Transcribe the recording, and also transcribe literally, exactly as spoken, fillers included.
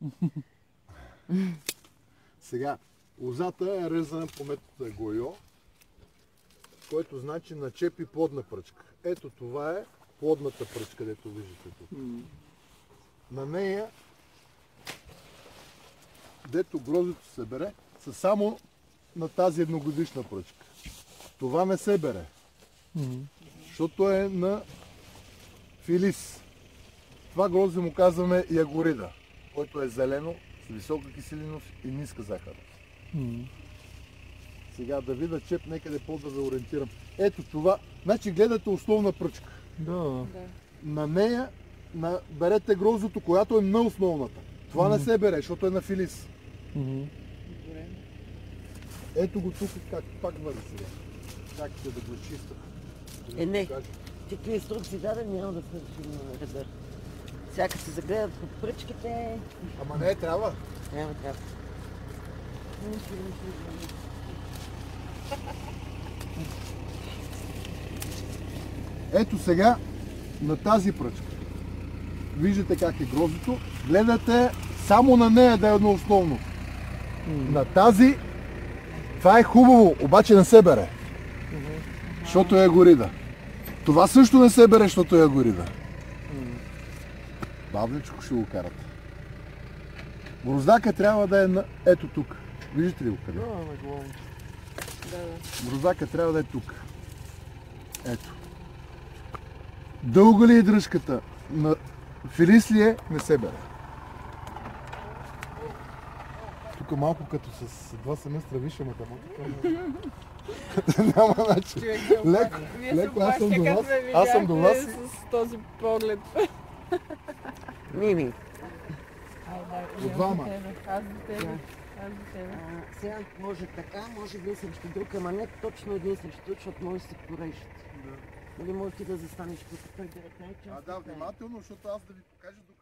Сега, лозата е резана по метода Гойо, който значи начепи плодна пръчка. Ето това е плодната пръчка, където виждате тук. На нея, дето гроздето се бере, са само на тази едногодишна пръчка. Това не се бере, защото е на филис. Това грозде му казваме ягорида, който е зелено, с висока киселиност и ниска захар. Сега да видя чеп, некъде по-да ви ориентирам. Ето това, значи гледате основна пръчка. Да. На нея на, берете гроздото, която е на основната. Това не се бере, защото е на филис. Ето го тук, как пак върви сега. Чакайте да го чиста. Е, не. Такива инструкции даде, няма да свършим на ребър. Всяка се загледат под пръчките. Ама не, трябва. Трябва, трябва. Ето сега на тази пръчка. Виждате как е гроздото. Гледате само на нея да е едно основно. На тази това е хубаво, обаче не се бере. Защото е ягорида. Това също не се бере, защото е ягорида. Бавничко ще го карате. Гроздака трябва да е на... ето тук. Виждате ли го къде? Гроздака трябва да е тук. Ето. Дълга ли е дръжката? На филис ли е? Не се бере. Тук малко като с два семестра висша математика. Няма начин. Леко, леко, аз съм до вас. Аз съм до вас. С този поглед. Мими. От двама. Аз до тебе. Аз до тебе. Сега може така, може един срещу друг, ама не точно един срещу друг, защото може да се порежат. Нали може ти да застанеш тук, той да ръка и част. А да, внимателно, защото аз да ви покажа